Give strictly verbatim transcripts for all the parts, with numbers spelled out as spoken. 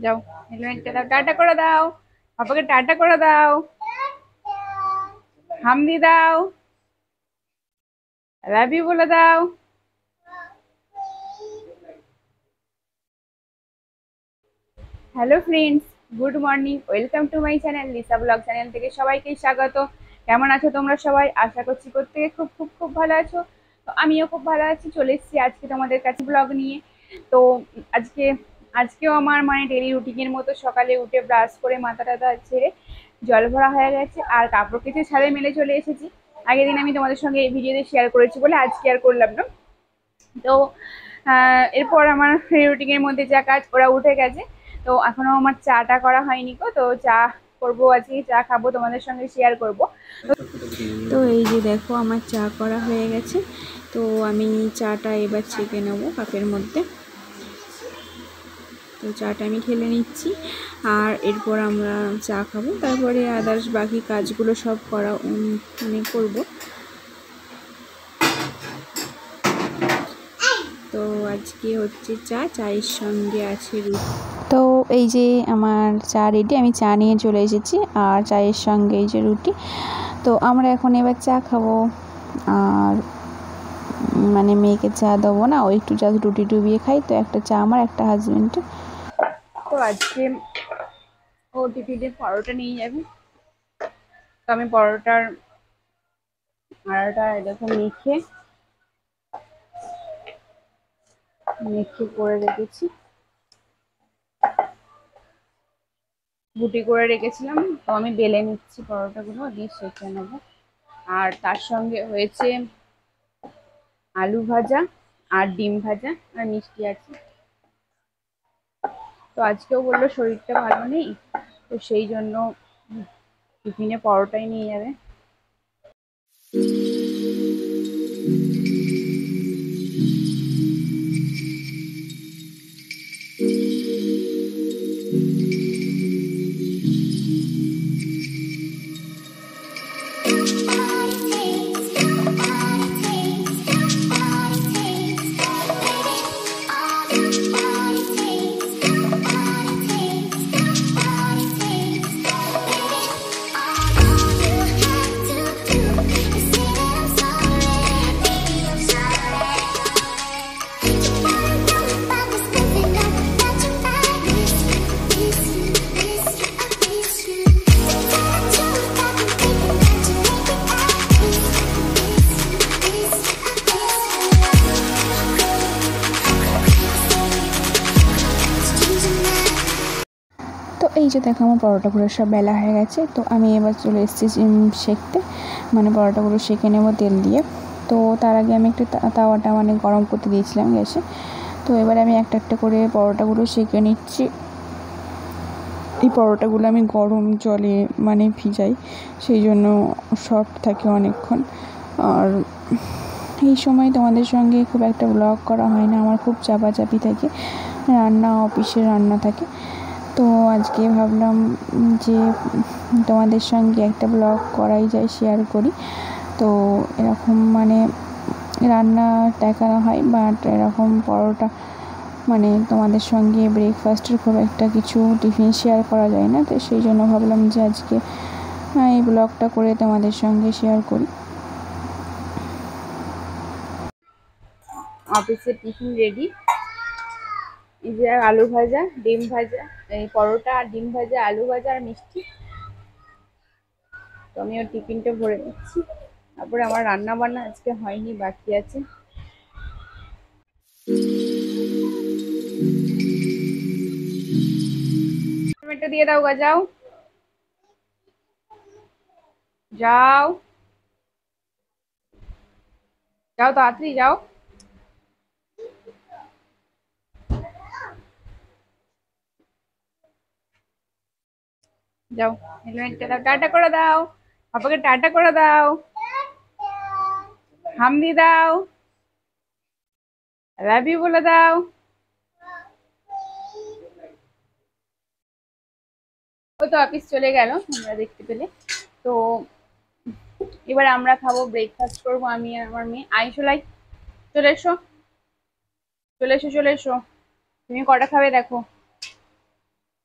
যাও হেলমেটটা দাও, টাটা করে দাও, পাপাকে টাটা করে দাও, হামদি দাও, লাভ ইউ বলে দাও। Hello friends, good morning, welcome to my channel Lisa blog channel থেকে সবাইকে স্বাগত। কেমন আছো তোমরা সবাই? আশা করছি প্রত্যেকে খুব খুব খুব ভালো আছো। তো আমিও খুব ভালো আছি, চলে এসেছি আজকে তোমাদের কাছে ব্লগ নিয়ে। তো আজকে আজকেও আমার মানে ডেলি রুটিনের মতো সকালে উঠে ব্রাশ করে মাথা টাথা ছেড়ে জল ভরা হয়ে গেছে, আর কাপড় কেচে ছাদে মেলে চলে এসেছি। আগের দিন আমি তোমাদের সঙ্গে এই ভিডিওতে শেয়ার করেছি বলে আজকে আর করলাম না। তো এরপর আমার রুটিনের মধ্যে যা কাজ, ওরা উঠে গেছে। তো এখনো আমার চাটা করা হয়নি গো, তো চা করবো, আজকে চা খাবো, তোমাদের সঙ্গে শেয়ার করব। তো এই যে দেখো আমার চা করা হয়ে গেছে। তো আমি চাটা এবার ছেঁকে নেবো কাপের মধ্যে। তো চাটা আমি ঢেলে নিচ্ছি, আর এরপর আমরা চা খাবো, তারপরে আদার্স বাকি কাজগুলো সব করা মানে করবো। তো আজকে হচ্ছে চা, চায়ের সঙ্গে আছে রুটি। তো এই যে আমার চা রেডি, আমি চা নিয়ে চলে এসেছি, আর চায়ের সঙ্গে এই যে রুটি। তো আমরা এখন এবার চা খাবো, আর মানে মেয়েকে চা দেবো না, ও একটু জাস্ট রুটি ডুবিয়ে খাই। তো একটা চা আমার, একটা হাজবেন্ডের। তো আজকে ও টিফিনে পরোটা নিয়ে যাবে, তো আমি পরোটার আড়াটা এরকম মেখে মেখে করে রেখেছি, গুটি করে রেখেছিলাম। তো আমি বেলে নিচ্ছি পরোটাগুলো, দিয়ে সেঁকে নেবো। আর তার সঙ্গে হয়েছে আলু ভাজা আর ডিম ভাজা আর মিষ্টি আছে। তো আজকেও বললো শরীরটা ভালো নেই, তো সেই জন্য টিফিনে পরোটাই নিয়ে যাবে। তো এই যে দেখো আমার পরোটাগুলো সব বেলা হয়ে গেছে। তো আমি এবার চলে এসেছি সেঁকতে, মানে পরোটাগুলো সেঁকে নেবো তেল দিয়ে। তো তার আগে আমি একটু তাওয়াটা মানে গরম করতে দিয়েছিলাম গ্যাসে। তো এবার আমি একটা একটা করে পরোটাগুলো সেঁকে নিচ্ছি। এই পরোটাগুলো আমি গরম জলে মানে ভিজাই, সেই জন্য সফট থাকে অনেকক্ষণ। আর এই সময় তোমাদের সঙ্গে খুব একটা ব্লগ করা হয় না, আমার খুব চাপাচাপি থাকে, রান্না, অফিসে রান্না থাকে। তো আজকে ভাবলাম যে তোমাদের সঙ্গে একটা ব্লগ করাই যায়, শেয়ার করি। তো এরকম মানে রান্না দেখানো হয়, বাট এরকম পরোটা মানে তোমাদের সঙ্গে ব্রেকফাস্টের খুব একটা কিছু টিফিন শেয়ার করা যায় না। তো সেই জন্য ভাবলাম যে আজকে এই ব্লগটা করে তোমাদের সঙ্গে শেয়ার করি। অফিসের টিফিন রেডি, এই যে আলু ভাজা, ডিম ভাজা, এই পরোটা আর ডিম ভাজা, আলু ভাজা আর মিষ্টি। তো আমি ওর টিফিনটা ভরে নিচ্ছি, তারপরে আমার রান্না বান্না আজকে হয়নি, বাকি আছে। টমেটো দিয়ে দাও গা, যাও যাও যাও, তাড়াতাড়ি যাও। যাও হেলমেটটা দাও, টাটা করে দাও, পাপাকে টাটা করে দাও, হামদি দাও, লাভ ইউ বলে দাও। ও তো অফিস চলে গেল আমরা দেখতে পেলে। তো এবার আমরা খাবো, ব্রেকফাস্ট করবো আমি আর আমার মেয়ে। আইসোলাই চলে এসো, চলে এসো চলে এসো। তুমি কটা খাবে দেখো।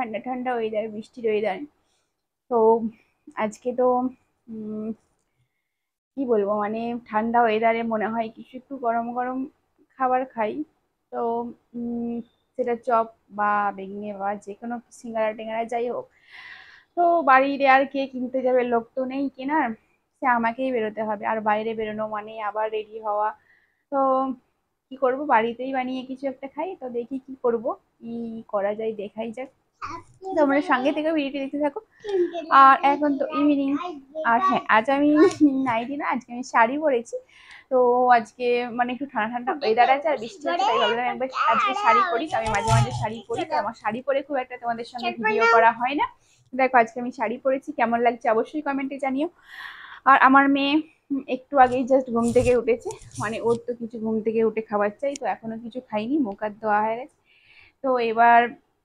ঠান্ডা ঠান্ডা ওয়েদার, বৃষ্টির ওয়েদার। তো আজকে তো কি বলবো, মানে ঠান্ডা ওয়েদারে মনে হয় কিছু একটু গরম গরম খাবার খাই। তো সেটা চপ বা বেগনি বা যে কোনো সিঙ্গারা টিঙ্গারা যাই হোক। তো বাড়ির আর কে কিনতে যাবে, লোক তো নেই কেনার, সে আমাকেই বেরোতে হবে। আর বাইরে বেরোনো মানে আবার রেডি হওয়া। তো কি করব, বাড়িতেই বানিয়ে কিছু একটা খাই। তো দেখি কি করব, কি করা যায় দেখাই যাক। তোমরা সঙ্গে থেকে ভিডিওটি দেখতে থাকো। আর এখন তো ইভিনিং। আর হ্যাঁ, আজ আমি নাইটি না, আজকে আমি শাড়ি পরেছি। তো আজকে মানে একটু ঠান্ডা ঠান্ডা ওয়েদার আছে আর বৃষ্টি হচ্ছে, তাই ভাবলাম একবার আজকে শাড়ি পরি। তো আমি মাঝে মাঝে শাড়ি পরি, তো আমার শাড়ি পরে খুব একটা তোমাদের সঙ্গে ভিডিও করা হয় না। দেখো আজকে আমি শাড়ি পরেছি, কেমন লাগছে অবশ্যই কমেন্টে জানিও। আর আমার মেয়ে একটু আগেই জাস্ট ঘুম থেকে উঠেছে, মানে ওর তো কিছু ঘুম থেকে উঠে খাবার চাই, তো এখনো কিছু খাইনি, মুখ হাত ধোয়া হয়ে গেছে। তো এবার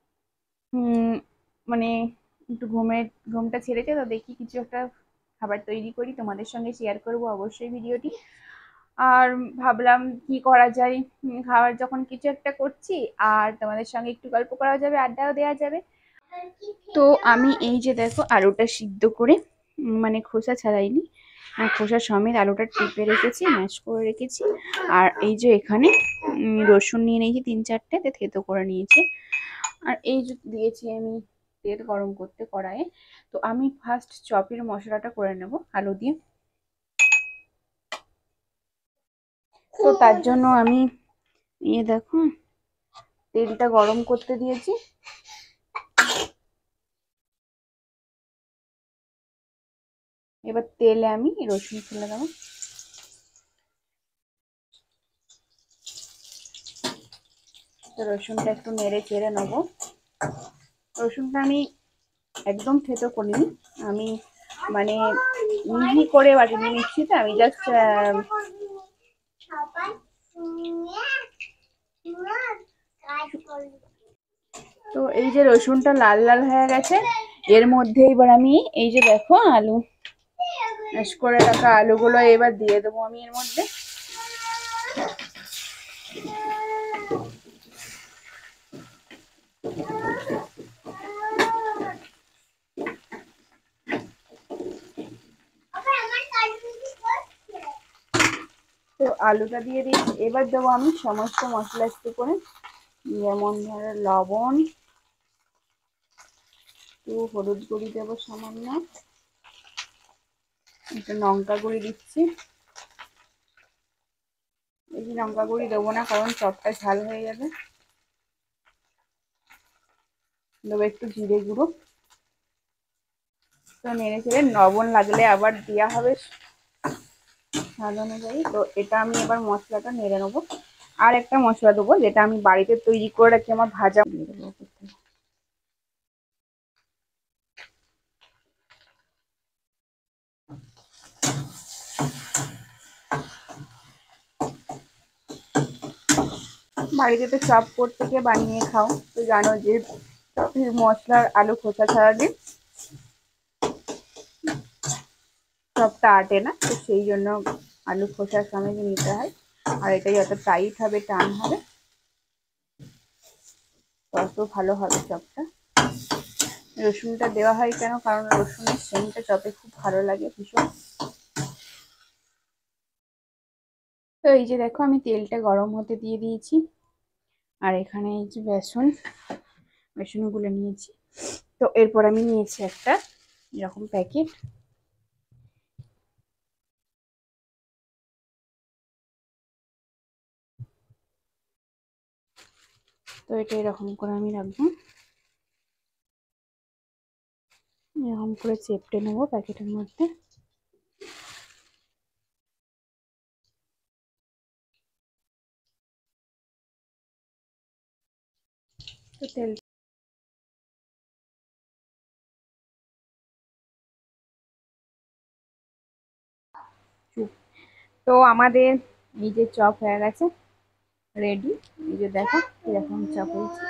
মানে একটু ঘুমের ঘুমটা ছেড়েছে, তো দেখি কিছু একটা খাবার তৈরি করি, তোমাদের সঙ্গে শেয়ার করব অবশ্যই ভিডিওটি। আর ভাবলাম কি করা যায়, খাবার যখন কিছু একটা করছি আর তোমাদের সঙ্গে একটু গল্প করা যাবে, আড্ডাও দেওয়া যাবে। তো আমি এই যে দেখো আলুটা সিদ্ধ করে, মানে খোসা ছাড়াইনি, খোসা সমেত আলুটা টিপে রেখেছি, ম্যাশ করে রেখেছি। আর এই যে এখানে রসুন নিয়ে নিয়েছি তিন চারটে, থেতো করে নিয়েছি। আর এই যে দিয়েছি আমি তেল গরম করতে কড়াইয়ে। তো আমি ফার্স্ট চপের মশলাটা করে নেব আলু দিয়ে। তো তার জন্য আমি ইয়ে দেখো তেলটা গরম করতে দিয়েছি। এবার তেলে আমি রসুন ফেলে দেবো। তো রসুনটা একটু নেড়ে চেড়ে নেবো। রসুনটা আমি একদম থেতো করিনি, আমি মানে মিহি করে বাটিনি মিক্সিতে, আমি জাস্ট তো এই যে রসুনটা লাল লাল হয়ে গেছে, এর মধ্যে এবার আমি এই যে দেখো আলু ম্যাশ করে রাখা আলুগুলো এবার দিয়ে দেবো আমি এর মধ্যে। তো আলুটা দিয়ে দিয়েছি, এবার দেবো আমি সমস্ত মশলা একটু করে, যেমন ধরো লবণ, একটু হলুদ গুঁড়ি দেবো সামান্য, একটু লঙ্কা গুঁড়ি দিচ্ছি। বেশি লঙ্কা গুঁড়ি দেবো না, কারণ চপটা ঝাল হয়ে যাবে। দেবো একটু জিরে গুঁড়ো। তো নেড়ে চেড়ে লবণ লাগলে আবার দেওয়া হবে স্বাদ অনুযায়ী। তো এটা আমি এবার মশলাটা নেড়ে নেবো। আর একটা মশলা দেবো যেটা আমি বাড়িতে তৈরি করে রাখি, আমার ভাজা দিয়ে দেবো। বাড়িতে তো চপ করতে গিয়ে বানিয়ে খাও, তো জানো যে মশলার আলু খোসা ছাড়া দিয়ে চপটা আটে না, তো সেই জন্য আলু খোসার সমেত নিতে হয়। আর এটা যত টাইট হবে টান হবে তত ভালো হবে চপটা। রসুনটা দেওয়া হয় কেন, কারণ রসুনের সেন্টটা চপে খুব ভালো লাগে ভীষণ। তো এই যে দেখো আমি তেলটা গরম হতে দিয়ে দিয়েছি, আর এখানে এই যে বেসন বেসন গুলে নিয়েছি। তো এরপর আমি নিয়েছি একটা এরকম প্যাকেট। তো এটা এরকম করে আমি রাখবো, এরকম করে চেপটে নেবো প্যাকেটের মধ্যে। তো তেল তো আমাদের এই যে চপ হয়ে গেছে রেডি। এই যে দেখো এরকম চপ হয়েছে,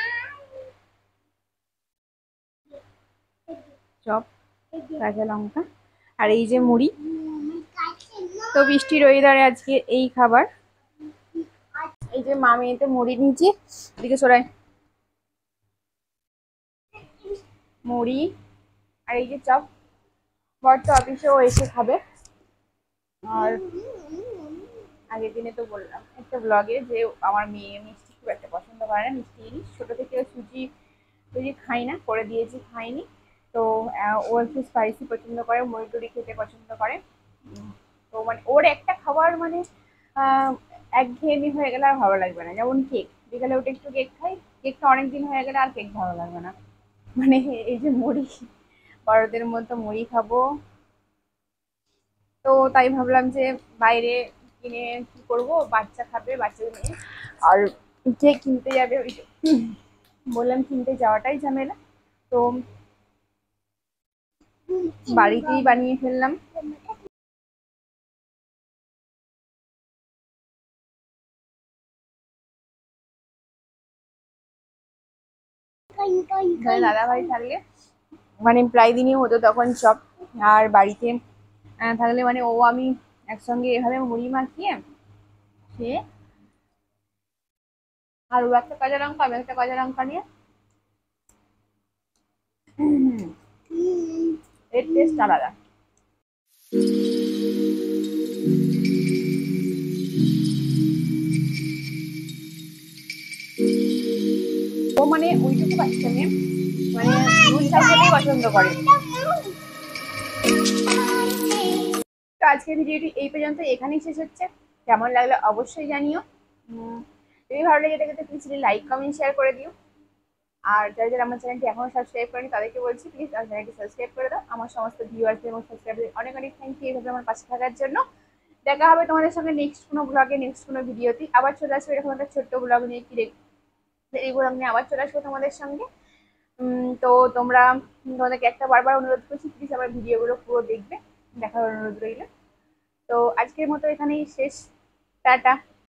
চপ, কাঁচা লঙ্কা আর এই যে মুড়ি। তো বৃষ্টির ওয়েদারে আজকে এই খাবার। এই যে মা মেয়েতে মুড়ি নিয়েছি, এদিকে সরাই। মুড়ি আর এই যে চপ। বর তো অফিসেও এসে খাবে। আর আগের দিনে তো বললাম একটা ব্লগে যে আমার মেয়ে মিষ্টি খুব একটা পছন্দ করে না, মিষ্টি জিনিস ছোটো থেকে সুজি সুজি খাই না, করে দিয়েছি খাইনি। তো ও একটু স্পাইসি পছন্দ করে, মুড়ি টুড়ি খেতে পছন্দ করে। তো মানে ওর একটা খাবার মানে একঘেয়েমি হয়ে গেলে আর ভালো লাগবে না। যেমন কেক, বিকালে উঠে একটু কেক খাই, কেকটা অনেক দিন হয়ে গেলে আর কেক ভালো লাগবে না। মানে এই যে মুড়ি, বড়দের মতো মুড়ি খাবো। তো তাই ভাবলাম যে বাইরে কিনে কি করবো, বাচ্চা খাবে, বাচ্চা নিয়ে আর কেক কিনতে যাবে, ওই যে বললাম কিনতে যাওয়াটাই ঝামেলা। তো বাড়িতেই বানিয়ে ফেললাম। দাদা ভাই থাকলে মানে প্রায় দিনই হতো তখন চপ। আর বাড়িতে থাকলে মানে ও আমি একসঙ্গে এভাবে মুড়ি মাখিয়ে খেয়ে, আর ও একটা কাঁচা লঙ্কা আমি একটা কাঁচা লঙ্কা নিয়ে এর টেস্ট আলাদা। ও মানে ওইটুকু বাচ্চা মেয়ে মানে নুন ঝাল খেতেই পছন্দ করে। তো আজকের ভিডিওটি এই পর্যন্ত এখানেই শেষ হচ্ছে। কেমন লাগলো অবশ্যই জানিও। যদি ভালো লেগে থাকে তো প্লিজ লাইক কমেন্ট শেয়ার করে দিও। আর যারা যারা আমার চ্যানেলটি এখনো সাবস্ক্রাইব করেনি তাদেরকে বলছি প্লিজ আমার চ্যানেলটি সাবস্ক্রাইব করে দাও। আমার সমস্ত ভিউয়ার্স এবং সাবস্ক্রাইবারদের অনেক অনেক থ্যাংক ইউ এইভাবে আমার পাশে থাকার জন্য। দেখা হবে তোমাদের সঙ্গে নেক্সট কোনো ব্লগে, নেক্সট কোনো ভিডিওতে। আবার চলে আসবে এরকম একটা ছোট্ট ব্লগ নিয়ে, কি এই ব্লগ নিয়ে আবার চলে আসবো তোমাদের সঙ্গে। তো তোমরা তোমাদেরকে একটা বারবার অনুরোধ করছি প্লিজ আমার ভিডিওগুলো পুরো দেখবে, দেখার অনুরোধ রইল। তো আজকের মতো এখানেই শেষ। টাটা।